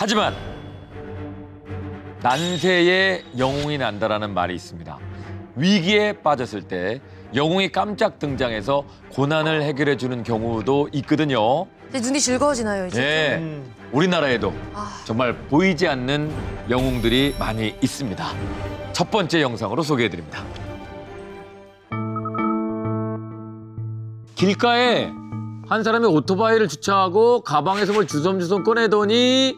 하지만 난세에 영웅이 난다라는 말이 있습니다. 위기에 빠졌을 때 영웅이 깜짝 등장해서 고난을 해결해주는 경우도 있거든요. 이제 눈이 즐거워지나요, 이제? 네, 우리나라에도 정말 보이지 않는 영웅들이 많이 있습니다. 첫 번째 영상으로 소개해드립니다. 길가에 한 사람이 오토바이를 주차하고 가방에서 뭘 주섬주섬 꺼내더니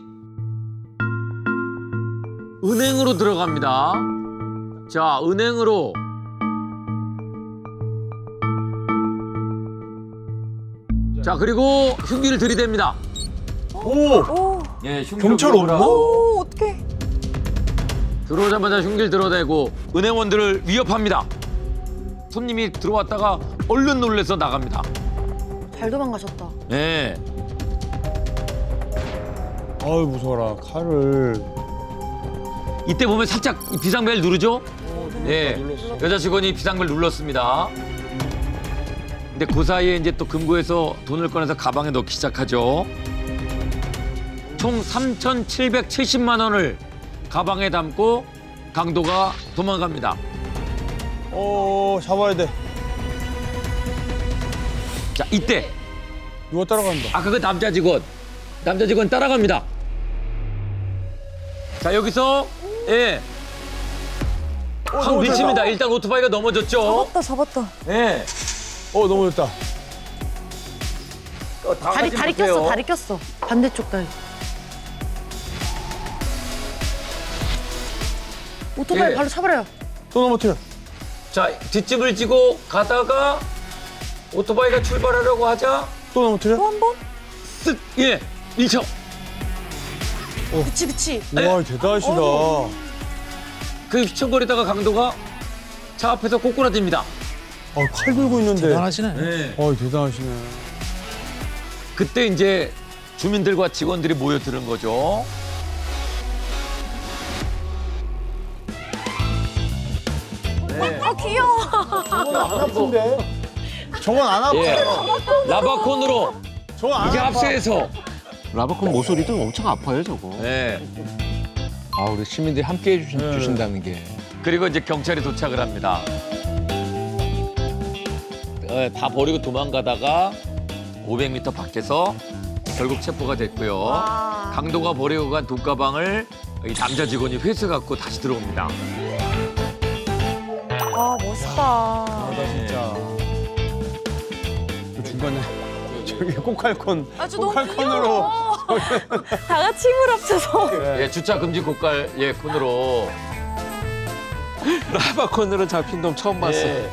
은행으로 들어갑니다. 자, 은행으로. 자, 그리고 흉기를 들이댑니다. 오! 예, 흉기를 경찰 들어오라. 없나? 오, 어떡해. 들어오자마자 흉기를 들어대고 은행원들을 위협합니다. 손님이 들어왔다가 얼른 놀래서 나갑니다. 잘 도망가셨다. 예. 아유, 무서워라. 칼을. 이때 보면 살짝 비상벨 누르죠? 예. 여자 직원이 비상벨 눌렀습니다. 근데 그 사이에 이제 또 금고에서 돈을 꺼내서 가방에 넣기 시작하죠. 총 3,770만 원을 가방에 담고 강도가 도망갑니다. 잡아야 돼. 자, 이때 누가 따라간다. 아까 그 남자 직원 따라갑니다. 자, 여기서 예. 확 밀칩니다. 일단 오토바이가 넘어졌죠. 잡았다. 예. 넘어졌다. 다리 꼈어, 다리 꼈어. 반대쪽 다리. 오토바이 예. 바로 차버려요. 또 넘어뜨려. 자, 뒷집을 지고 가다가 오토바이가 출발하려고 하자 또 넘어뜨려. 또 한 번? 쓱, 예, 밀쳐. 그치. 와, 대단하시다. 그 휘청거리다가 강도가 차 앞에서 꼬꾸라집니다. 칼 들고 있는데. 대단하시네. 네. 대단하시네. 그때 이제 주민들과 직원들이 모여드는 거죠. 네. 귀여워. 저건 안 아픈데? 저건 안 아파요. 예. 라바콘으로 저건 안 이게 아파. 합세해서. 라바콘 모서리도 엄청 아파요, 저거. 네. 우리 시민들이 함께 해주신다는 게. 그리고 이제 경찰이 도착을 합니다. 다 버리고 도망가다가 500m 밖에서 결국 체포가 됐고요. 강도가 버리고 간 돈가방을 이 남자 직원이 회수 갖고 다시 들어옵니다. 멋있다. 진짜. 그 중간에 저기 꼬칼콘. 저 너무 꼬칼콘으로. 다 같이 힘을 합쳐서. 예, 주차 금지 고깔 콘으로. 라바콘으로 잡힌 놈 처음 봤어. 예.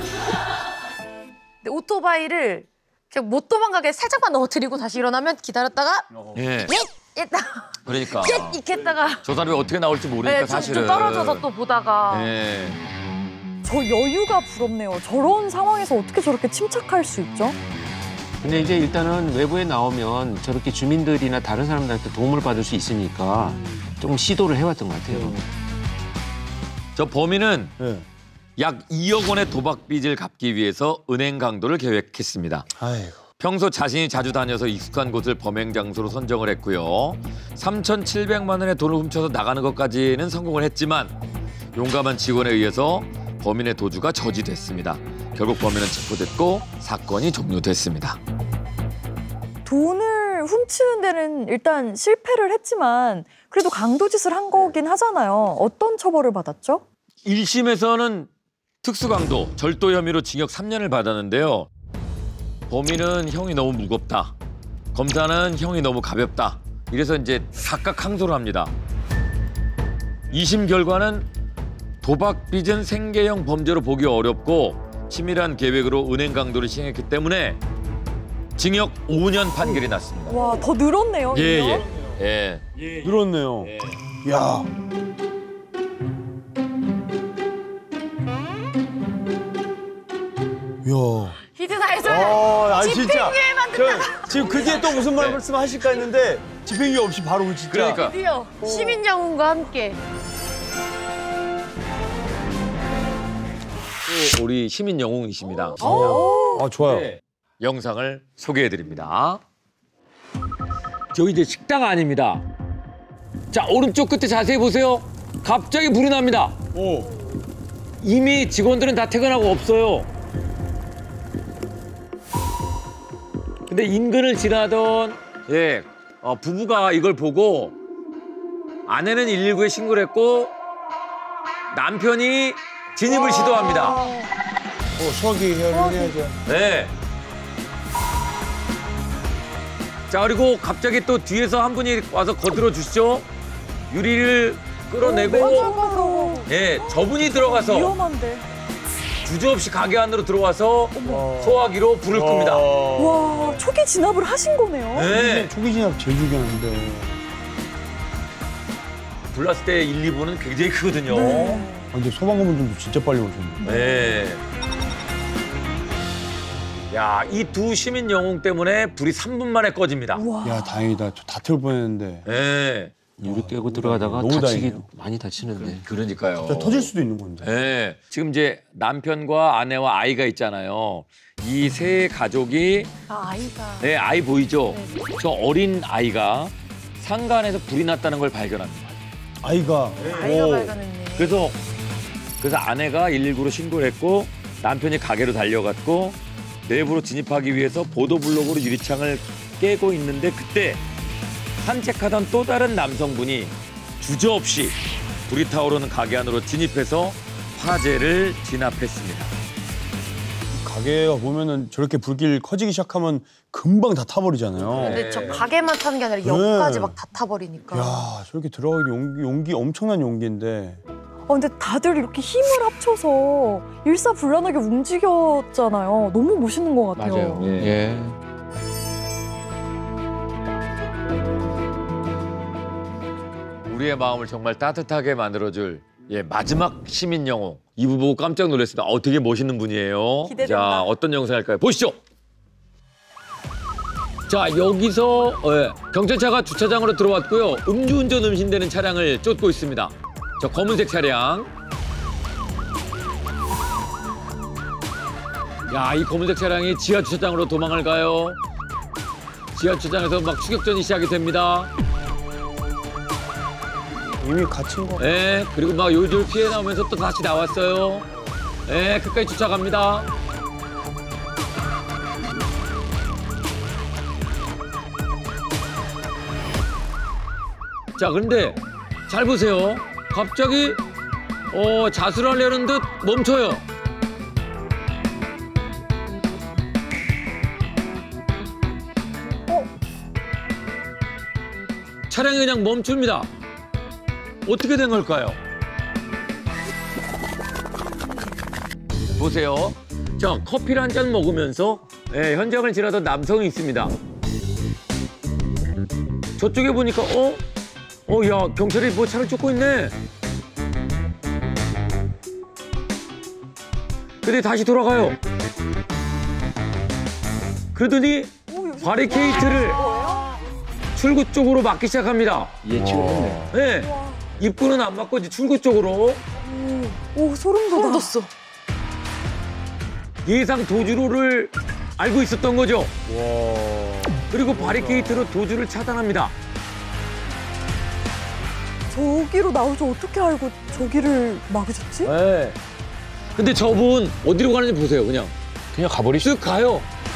근데 오토바이를 그냥 못 도망가게 살짝만 넘어뜨리고 다시 일어나면 기다렸다가 예. 그러니까 이렇게 했다가 저 사람이 어떻게 나올지 모르니까 좀 사실은. 떨어져서 또 보다가. 예. 저 여유가 부럽네요. 저런 상황에서 어떻게 저렇게 침착할 수 있죠? 근데 이제 일단은 외부에 나오면 저렇게 주민들이나 다른 사람들한테 도움을 받을 수 있으니까 조금 시도를 해왔던 것 같아요. 저 범인은 네. 약 2억 원의 도박 빚을 갚기 위해서 은행 강도를 계획했습니다. 아이고. 평소 자신이 자주 다녀서 익숙한 곳을 범행 장소로 선정을 했고요. 3,700만 원의 돈을 훔쳐서 나가는 것까지는 성공을 했지만 용감한 직원에 의해서 범인의 도주가 저지됐습니다. 결국 범인은 체포됐고 사건이 종료됐습니다. 돈을 훔치는 데는 일단 실패를 했지만 그래도 강도짓을 한 거긴 하잖아요. 어떤 처벌을 받았죠? 1심에서는 특수강도, 절도 혐의로 징역 3년을 받았는데요. 범인은 형이 너무 무겁다. 검사는 형이 너무 가볍다. 이래서 이제 각각 항소를 합니다. 2심 결과는 도박 빚은 생계형 범죄로 보기 어렵고 치밀한 계획으로 은행 강도를 시행했기 때문에 징역 5년 판결이 났습니다. 와, 더 늘었네요. 예. 늘었네요. 야. 야. 히든아이솔 진짜. 지금 그 뒤에 또 무슨 말씀 하실까 했는데 집행유예 없이 바로 진짜. 그러니까 드디어 시민 영웅과 함께. 우리 시민 영웅이십니다. 좋아요. 네, 영상을 소개해드립니다. 저기 이제 식당 아닙니다. 자, 오른쪽 끝에 자세히 보세요. 갑자기 불이 납니다. 오. 이미 직원들은 다 퇴근하고 없어요. 근데 인근을 지나던 부부가 이걸 보고 아내는 119에 신고를 했고 남편이 진입을 시도합니다. 소화기 해야죠. 네. 자, 그리고 갑자기 또 뒤에서 한 분이 와서 거들어 주시죠. 유리를 끌어내고 저분이 들어가서 위험한데. 주저없이 가게 안으로 들어와서 소화기로 불을 끕니다. 와, 초기 진압을 하신 거네요. 네. 초기 진압 제일 중요한데. 불났을 때 1, 2분은 굉장히 크거든요. 근데 소방관분들도 진짜 빨리 오셨네. 네. 야, 이 두 시민 영웅 때문에 불이 3분 만에 꺼집니다. 우와. 야, 다행이다. 저 다 태울 뻔했는데. 네. 유리 깨고 들어가다가 너무 다치기 다행이에요. 많이 다치는데. 그러니까요. 진짜 터질 수도 있는 건데. 네. 지금 이제 남편과 아내와 아이가 있잖아요. 이 세 가족이 아이가. 네, 아이 보이죠? 저 어린 아이가 상가 안에서 불이 났다는 걸 발견합니다. 아이가. 아이가 오. 발견했네. 그래서 아내가 119로 신고를 했고 남편이 가게로 달려갔고 내부로 진입하기 위해서 보도블록으로 유리창을 깨고 있는데 그때 산책하던 또 다른 남성분이 주저없이 불이 타오르는 가게 안으로 진입해서 화재를 진압했습니다. 가게가 보면은 저렇게 불길 커지기 시작하면 금방 다 타버리잖아요. 근데 저 가게만 타는 게 아니라 역까지 막 다 타버리니까. 야, 저렇게 들어가기 용기 엄청난 용기인데. 근데 다들 이렇게 힘을 합쳐서 일사불란하게 움직였잖아요. 너무 멋있는 것 같아요. 맞아요. 예. 우리의 마음을 정말 따뜻하게 만들어줄 마지막 시민 영웅. 이부 보고 깜짝 놀랐습니다. 되게 멋있는 분이에요. 기대된다. 자, 어떤 영상일까요? 보시죠. 자, 여기서 경찰차가 주차장으로 들어왔고요. 음주운전 의심되는 차량을 쫓고 있습니다. 저 검은색 차량. 야, 이 검은색 차량이 지하 주차장으로 도망을 가요. 지하 주차장에서 막 추격전이 시작이 됩니다. 이미 갇힌 거. 그리고 막 요절 피해 나오면서 또 다시 나왔어요. 끝까지 쫓아갑니다. 자, 그런데 잘 보세요. 갑자기 자수를 하려는 듯 멈춰요. 차량이 그냥 멈춥니다. 어떻게 된 걸까요? 보세요. 자, 커피를 한 잔 먹으면서 현장을 지나던 남성이 있습니다. 저쪽에 보니까 야, 경찰이 뭐 차를 쫓고 있네. 근데 다시 돌아가요. 그러더니 바리케이트를 출구 쪽으로 막기 시작합니다. 예측을 했네. 네. 입구는 안 막고 이제 출구 쪽으로 오, 소름 돋았어. 예상 도주로를 알고 있었던 거죠. 와. 그리고 바리케이트로 도주를 차단합니다. 저기로 나오죠. 어떻게 알고 저기를 막으셨지? 네. 근데 저분 어디로 가는지 보세요. 그냥 가버리시. 쓱 가요.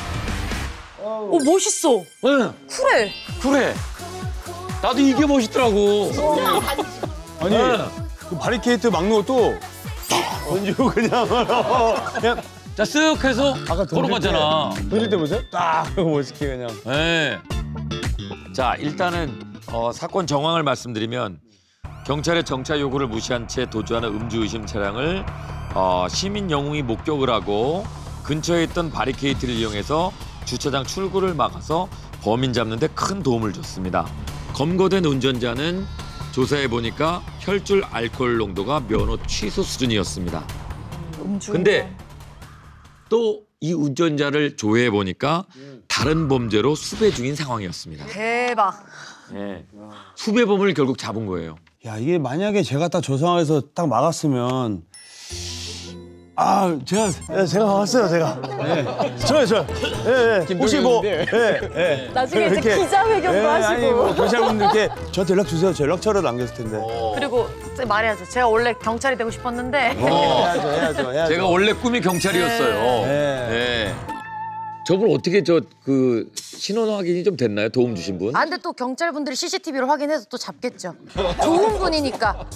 멋있어. 네. 쿨해. 그래. 나도 이게 멋있더라고. 아니, 네. 그 바리케이트 막는 것도 딱 던지고 그냥 자, 쓱 해서 아까 걸어가잖아. 던질 때 보세요? 딱 멋있게 그냥. 네. 자, 일단은 사건 정황을 말씀드리면 경찰의 정차 요구를 무시한 채 도주하는 음주 의심 차량을 시민 영웅이 목격을 하고 근처에 있던 바리케이트를 이용해서 주차장 출구를 막아서 범인 잡는 데 큰 도움을 줬습니다. 검거된 운전자는 조사해 보니까 혈중 알코올 농도가 면허 취소 수준이었습니다. 근데 또 이 운전자를 조회해 보니까 다른 범죄로 수배 중인 상황이었습니다. 대박. 네. 수배범을 결국 잡은 거예요. 야, 이게 만약에 제가 딱 저 상황에서 딱 막았으면 아, 제가 왔어요, 제가. 저요. 예. 혹시 뭐, 나중에 이제 그렇게, 기자회견도 하시고. 아니, 뭐, 경찰분들께 저한테 연락 주세요. 저 연락처를 남겼을 텐데. 그리고 말해야죠. 제가 원래 경찰이 되고 싶었는데 해야죠. 제가 원래 꿈이 경찰이었어요. 네. 저분 어떻게 그 신원 확인이 좀 됐나요? 도움 주신 분? 아 근데 또 경찰분들이 CCTV로 확인해서 또 잡겠죠. 좋은 분이니까.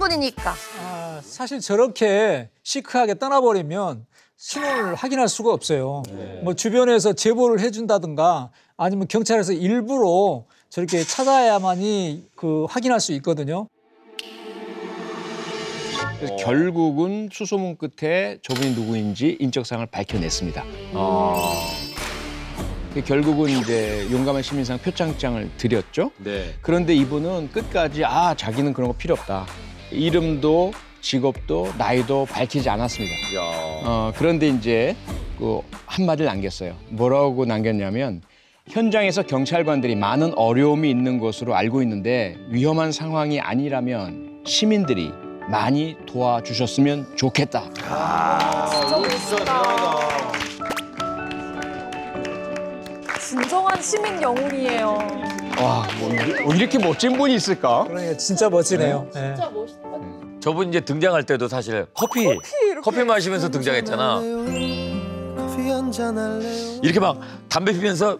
사실 저렇게 시크하게 떠나버리면 신원을 확인할 수가 없어요. 뭐 주변에서 제보를 해준다든가 아니면 경찰에서 일부러 저렇게 찾아야만이 그 확인할 수 있거든요. 그래서 결국은 수소문 끝에 저분이 누구인지 인적사항을 밝혀냈습니다. 결국은 이제 용감한 시민상 표창장을 드렸죠. 네. 그런데 이분은 끝까지 자기는 그런 거 필요 없다. 이름도 직업도 나이도 밝히지 않았습니다. 그런데 이제 그 한마디를 남겼어요. 뭐라고 남겼냐면 현장에서 경찰관들이 많은 어려움이 있는 것으로 알고 있는데 위험한 상황이 아니라면 시민들이 많이 도와주셨으면 좋겠다. 진짜 멋있다. 진정한 시민 영웅이에요. 와, 뭐 이렇게 멋진 분이 있을까? 그러니까 진짜 멋지네요. 네. 저분 이제 등장할 때도 사실 커피 마시면서 등장했잖아. 이렇게 막 담배 피면서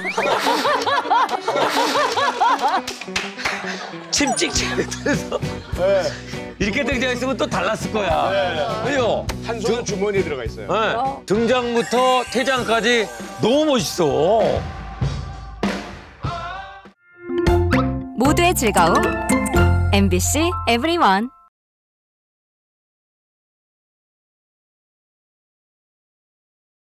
침 찍찍 해서 이렇게 등장했으면 또 달랐을 거야. 그죠? 한 손은 주머니에 들어가 있어요. 네. 등장부터 퇴장까지 너무 멋있어. 모두의 즐거움 MBC EVERYONE